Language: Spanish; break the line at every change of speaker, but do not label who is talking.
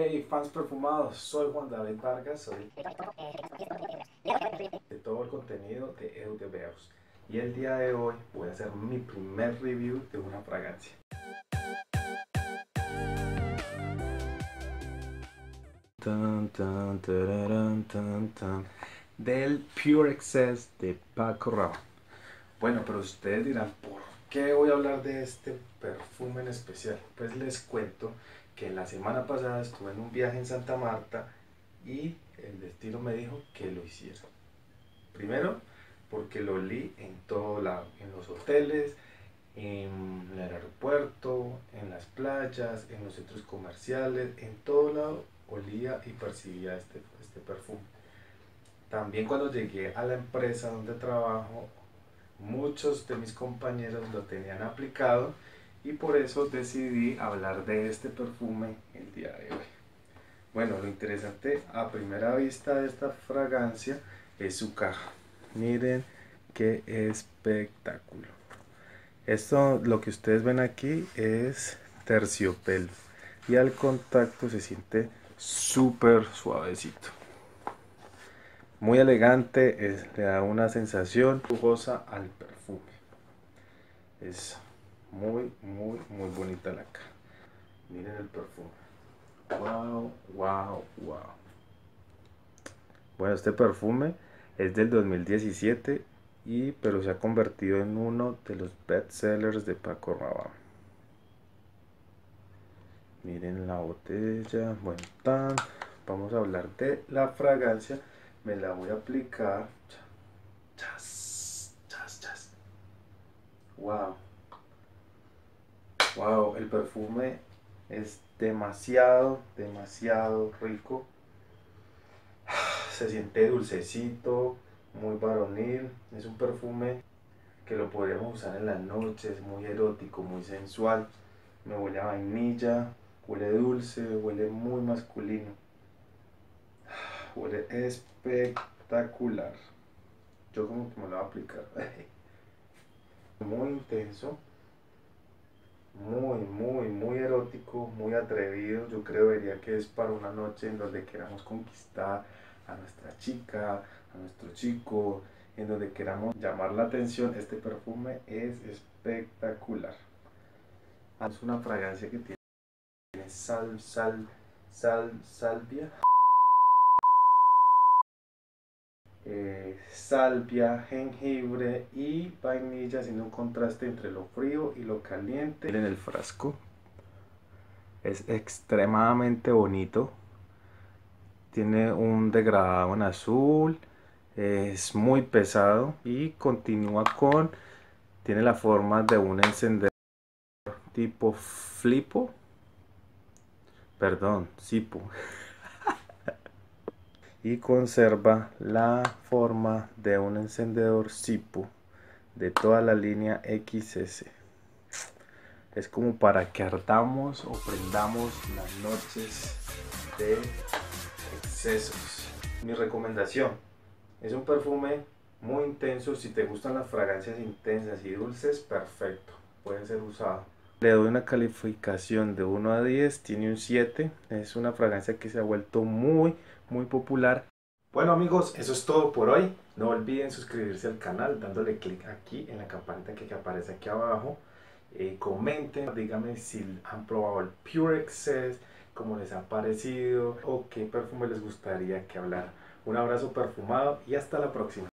Hey fans perfumados, soy Juan David Vargas, soy de todo el contenido de EduDeveus y el día de hoy voy a hacer mi primer review de una fragancia. Del Pure Excess de Paco Rabanne. Bueno, pero ustedes dirán, ¿por qué voy a hablar de este perfume en especial? Pues les cuento que la semana pasada estuve en un viaje en Santa Marta y el destino me dijo que lo hiciera. Primero, porque lo olí en todo lado, en los hoteles, en el aeropuerto, en las playas, en los centros comerciales, en todo lado olía y percibía este perfume. También cuando llegué a la empresa donde trabajo, muchos de mis compañeros lo tenían aplicado y por eso decidí hablar de este perfume el día de hoy. Bueno, lo interesante a primera vista de esta fragancia es su caja. Miren qué espectáculo. Esto, lo que ustedes ven aquí es terciopelo y al contacto se siente súper suavecito. Muy elegante, le da una sensación lujosa al perfume. Es muy bonita la caja. Miren el perfume. Wow, wow, wow. Bueno, este perfume es del 2017 pero se ha convertido en uno de los bestsellers de Paco Rabanne. Miren la botella. Bueno, vamos a hablar de la fragancia. Me la voy a aplicar. Chas, chas, chas. Wow. Wow, el perfume es demasiado rico. Se siente dulcecito, muy varonil. Es un perfume que lo podríamos usar en las noches, muy erótico, muy sensual. Me huele a vainilla, huele dulce, huele muy masculino. Huele espectacular. Yo como que me lo voy a aplicar. Muy intenso, muy erótico, muy atrevido. Yo creería que es para una noche en donde queramos conquistar a nuestra chica, a nuestro chico, en donde queramos llamar la atención. Este perfume es espectacular. Es una fragancia que tiene salvia, salvia, jengibre y vainilla, haciendo un contraste entre lo frío y lo caliente. Miren el frasco, es extremadamente bonito, tiene un degradado en azul, es muy pesado y continúa tiene la forma de un encendedor tipo flipo, perdón, sipo. Y conserva la forma de un encendedor Zippo de toda la línea XS. Es como para que ardamos o prendamos las noches de excesos. Mi recomendación es un perfume muy intenso. Si te gustan las fragancias intensas y dulces, perfecto, puede ser usado. Le doy una calificación de 1 a 10, tiene un 7. Es una fragancia que se ha vuelto muy popular. Bueno amigos, eso es todo por hoy. No olviden suscribirse al canal dándole clic aquí en la campanita que aparece aquí abajo. Comenten, díganme si han probado el Pure Excess, cómo les ha parecido o qué perfume les gustaría que hablara. Un abrazo perfumado y hasta la próxima.